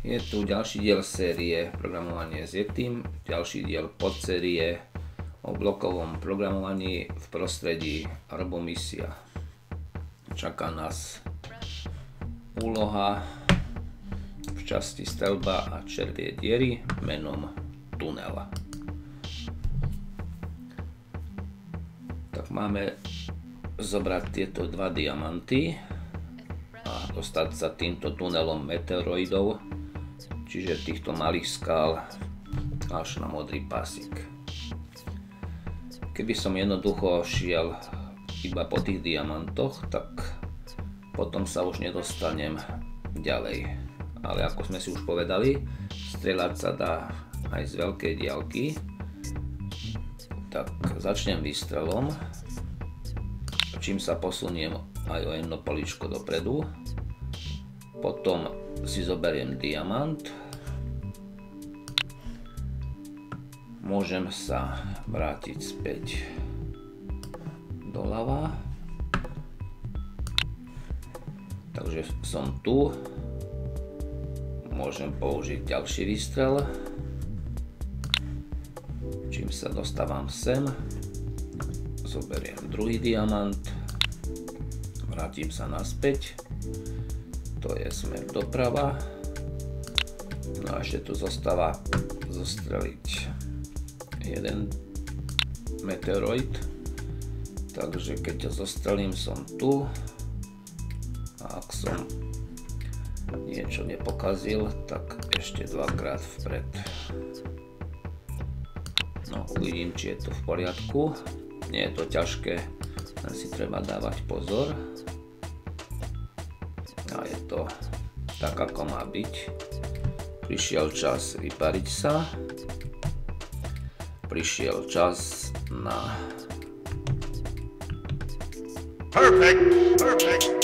Je tu ďalší diel série Programovanie s Yetim, ďalší diel podsérie o blokovom programovaní v prostredí Arbomisia. Čaká nás úloha v časti streľba a červie diery menom tunel. Tak máme zobrať tieto dva diamanty a dostať sa týmto tunelom meteoroidov, čiže týchto malých skál, až na modrý pásik. Keby som jednoducho šiel iba po tých diamantoch, tak potom sa už nedostanem ďalej. Ale ako sme si už povedali, strieľať sa dá aj z veľkej diaľky. Tak začnem výstrelom, čím sa posuniem aj o jedno políčko dopredu. Potom si zoberiem diamant. Môžem sa vrátiť späť doľava. Takže som tu. Môžem použiť ďalší výstrel. Čím sa dostávam sem, zoberiem druhý diamant. Vrátim sa naspäť. To je smer doprava. No a ešte tu zostáva zostreliť jeden meteoroid. Takže keď ho zostrelím, som tu. A ak som niečo nepokazil, tak ešte dvakrát vpred. No, uvidím, či je to v poriadku. Nie je to ťažké, len si treba dávať pozor. A je to tak, ako má byť. Prišiel čas vypariť sa. Prišiel čas na... Perfect, perfect.